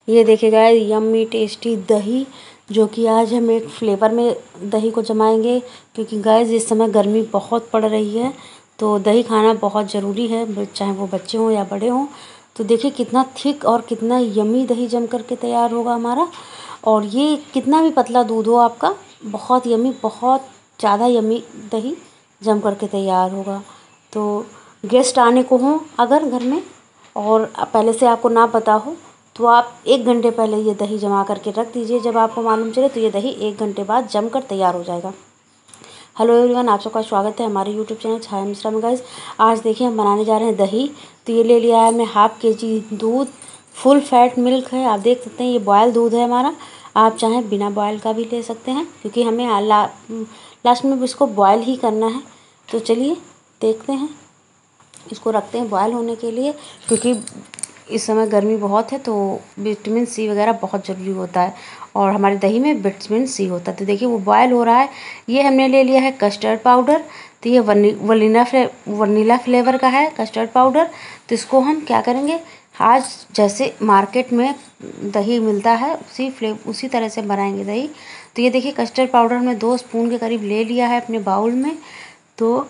ये देखिए guys, yummy tasty दही, जो कि आज हम एक फ्लेवर में दही को जमाएंगे, क्योंकि गाइस इस समय गर्मी बहुत पड़ रही है तो दही खाना बहुत ज़रूरी है, चाहे वो बच्चे हों या बड़े हों। तो देखिए कितना थिक और कितना यम्मी दही जम करके तैयार होगा हमारा। और ये कितना भी पतला दूध हो आपका, बहुत यम्मी, बहुत ज़्यादा यम्मी दही जम करके तैयार होगा। तो गेस्ट आने को हों अगर घर में, और पहले से आपको ना पता हो, तो आप 1 घंटे पहले ये दही जमा करके रख दीजिए। जब आपको मालूम चले तो ये दही 1 घंटे बाद जम कर तैयार हो जाएगा। हेलो एवरीवन, आप सबका स्वागत है हमारे यूट्यूब चैनल छाया मिश्रा में। गाइस आज देखिए हम बनाने जा रहे हैं दही। तो ये ले लिया है मैं ½ kg दूध, फुल फैट मिल्क है। आप देख सकते हैं ये बॉयल दूध है हमारा। आप चाहें बिना बॉयल का भी ले सकते हैं, क्योंकि हमें लास्ट में इसको बॉयल ही करना है। तो चलिए देखते हैं, इसको रखते हैं बॉयल होने के लिए, क्योंकि इस समय गर्मी बहुत है तो विटामिन सी वगैरह बहुत ज़रूरी होता है, और हमारी दही में विटामिन सी होता है। तो देखिए वो बॉयल हो रहा है। ये हमने ले लिया है कस्टर्ड पाउडर। तो ये वनीला फ्लेवर का है कस्टर्ड पाउडर। तो इसको हम क्या करेंगे, आज जैसे मार्केट में दही मिलता है उसी तरह से बनाएंगे दही। तो ये देखिए कस्टर्ड पाउडर हमने 2 स्पून के करीब ले लिया है अपने बाउल में। तो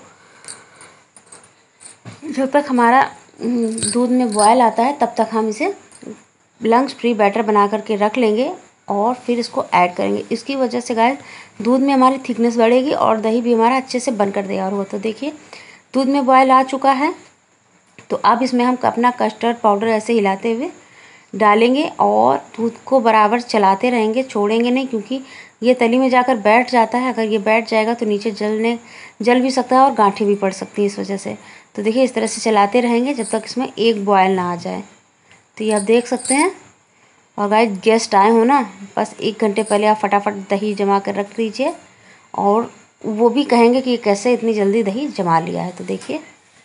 जब तक हमारा दूध में बॉयल आता है तब तक हम इसे लंग्स फ्री बैटर बना करके रख लेंगे, और फिर इसको ऐड करेंगे। इसकी वजह से गाइस दूध में हमारी थिकनेस बढ़ेगी और दही भी हमारा अच्छे से बनकर तैयार हुआ। तो देखिए दूध में बॉयल आ चुका है। तो अब इसमें हम अपना कस्टर्ड पाउडर ऐसे हिलाते हुए डालेंगे और दूध को बराबर चलाते रहेंगे, छोड़ेंगे नहीं, क्योंकि ये तली में जाकर बैठ जाता है। अगर ये बैठ जाएगा तो नीचे जल भी सकता है और गांठें भी पड़ सकती हैं इस वजह से। तो देखिए इस तरह से चलाते रहेंगे जब तक इसमें एक बॉयल ना आ जाए। तो ये आप देख सकते हैं। और गाइस गेस्ट आए हो ना, बस 1 घंटे पहले आप फटाफट दही जमा कर रख दीजिए, और वो भी कहेंगे कि कैसे इतनी जल्दी दही जमा लिया है। तो देखिए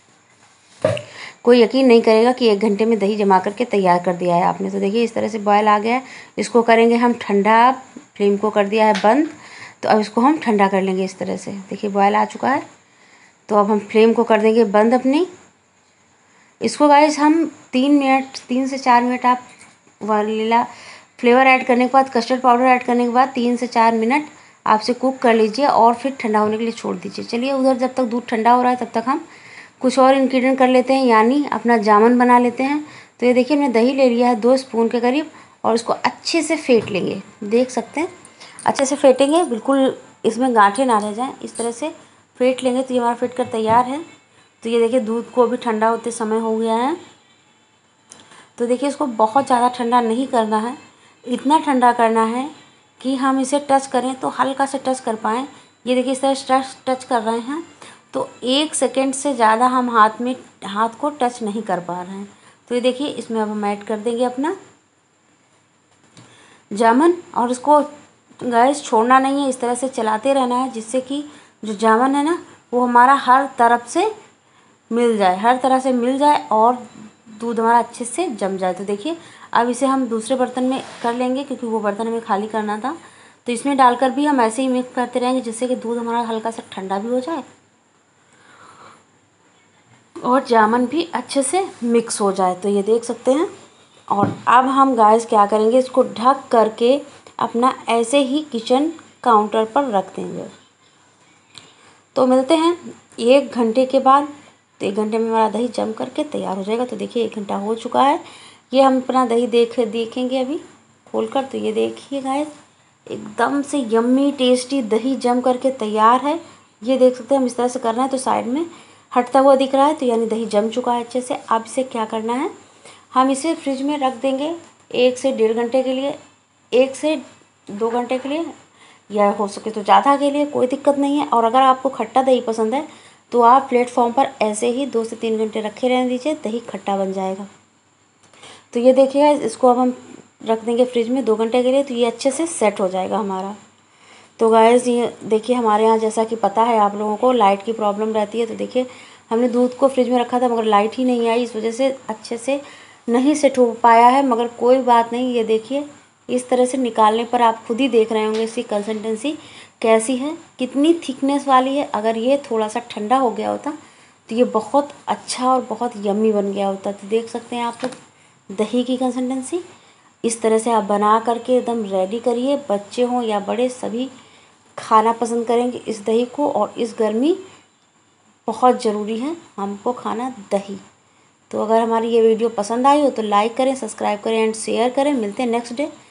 कोई यकीन नहीं करेगा कि 1 घंटे में दही जमा करके तैयार कर दिया है आपने। तो देखिए इस तरह से बॉयल आ गया है। इसको करेंगे हम ठंडा, फ्लेम को कर दिया है बंद। तो अब इसको हम ठंडा कर लेंगे इस तरह से। देखिए बॉयल आ चुका है। तो अब हम फ्लेम को कर देंगे बंद अपनी। इसको गाइस हम 3 से 4 मिनट आप वनीला फ्लेवर ऐड करने के बाद, कस्टर्ड पाउडर ऐड करने के बाद 3 से 4 मिनट आपसे कुक कर लीजिए, और फिर ठंडा होने के लिए छोड़ दीजिए। चलिए उधर जब तक दूध ठंडा हो रहा है तब तक हम कुछ और इंग्रेडिएंट कर लेते हैं, यानी अपना जामुन बना लेते हैं। तो ये देखिए मैंने दही ले लिया है 2 स्पून के करीब, और इसको अच्छे से फेंट लेंगे। देख सकते हैं अच्छे से फेंटेंगे, बिल्कुल इसमें गांठें ना रह जाएं, इस तरह से फेंट लेंगे। तो ये हमारा फेंट कर तैयार है। तो ये देखिए दूध को भी ठंडा होते समय हो गया है। तो देखिए इसको बहुत ज़्यादा ठंडा नहीं करना है, इतना ठंडा करना है कि हम इसे टच करें तो हल्का से टच कर पाएँ। ये देखिए इस तरह टच कर रहे हैं, तो 1 सेकेंड से ज़्यादा हम हाथ को टच नहीं कर पा रहे हैं। तो ये देखिए इसमें अब हम ऐड कर देंगे अपना जामुन, और इसको गैस छोड़ना नहीं है, इस तरह से चलाते रहना है, जिससे कि जो जामुन है ना वो हमारा हर तरफ से मिल जाए, हर तरह से मिल जाए, और दूध हमारा अच्छे से जम जाए। तो देखिए अब इसे हम दूसरे बर्तन में कर लेंगे, क्योंकि वो बर्तन हमें खाली करना था। तो इसमें डालकर भी हम ऐसे ही मिक्स करते रहेंगे, जिससे कि दूध हमारा हल्का सा ठंडा भी हो जाए और जामुन भी अच्छे से मिक्स हो जाए। तो ये देख सकते हैं। और अब हम गैस क्या करेंगे, इसको ढक करके अपना ऐसे ही किचन काउंटर पर रख देंगे। तो मिलते हैं 1 घंटे के बाद। तो 1 घंटे में हमारा दही जम करके तैयार हो जाएगा। तो देखिए 1 घंटा हो चुका है। ये हम अपना दही देखेंगे अभी खोलकर। तो ये देखिए गाइस, एकदम से यम्मी टेस्टी दही जम करके तैयार है। ये देख सकते हैं हम इस तरह से कर रहे हैं तो साइड में हटता हुआ दिख रहा है, तो यानी दही जम चुका है अच्छे से। अब इसे क्या करना है, हम इसे फ्रिज में रख देंगे 1 से 1.5 घंटे के लिए, 1 से 2 घंटे के लिए, या हो सके तो ज़्यादा के लिए, कोई दिक्कत नहीं है। और अगर आपको खट्टा दही पसंद है तो आप प्लेटफॉर्म पर ऐसे ही 2 से 3 घंटे रखे रहने दीजिए, दही खट्टा बन जाएगा। तो ये देखिए इसको अब हम रख देंगे फ्रिज में 2 घंटे के लिए, तो ये अच्छे से सेट हो जाएगा हमारा। तो गाइस ये देखिए हमारे यहाँ, जैसा कि पता है आप लोगों को, लाइट की प्रॉब्लम रहती है। तो देखिए हमने दूध को फ्रिज में रखा था मगर लाइट ही नहीं आई, इस वजह से अच्छे से नहीं सेट हो पाया है। मगर कोई बात नहीं, ये देखिए इस तरह से निकालने पर आप खुद ही देख रहे होंगे इसकी कंसिस्टेंसी कैसी है, कितनी थिकनेस वाली है। अगर ये थोड़ा सा ठंडा हो गया होता तो ये बहुत अच्छा और बहुत यम्मी बन गया होता। तो देख सकते हैं आप लोग दही की कंसिस्टेंसी। इस तरह से आप बना करके एकदम रेडी करिए। बच्चे हों या बड़े सभी खाना पसंद करेंगे इस दही को। और इस गर्मी बहुत ज़रूरी है हमको खाना दही। तो अगर हमारी ये वीडियो पसंद आई हो तो लाइक करें, सब्सक्राइब करें एंड शेयर करें। मिलते हैं नेक्स्ट डे